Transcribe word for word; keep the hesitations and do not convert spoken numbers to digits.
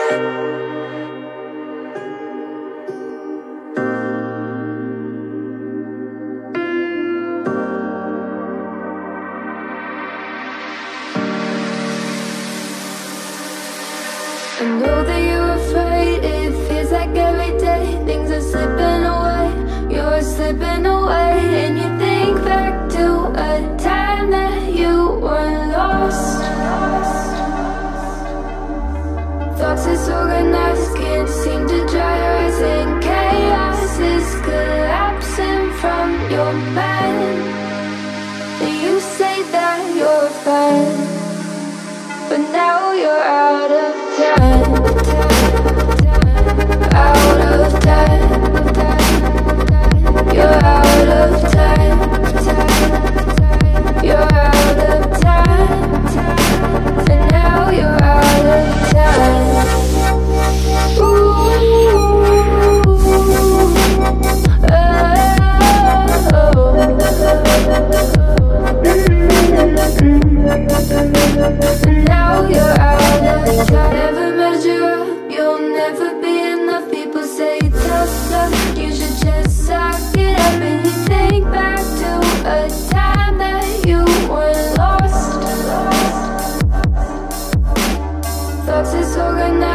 I know that you're afraid. It feels like every day things are slipping away. You're slipping away, and you think back to a time that you were lost. Thoughts disorganized, can't seem to dry your eyes, and chaos is collapsing from your mind. And you say that you're fine, but now you're out of time, out of time. You're out of time, you're out of time, and now you're out of time. Ooh, and now you're out of time. Never measure up, you'll never be enough. People say tough love, you should just suck it up. And you think back to a time that you were lost. Thoughts disorganized.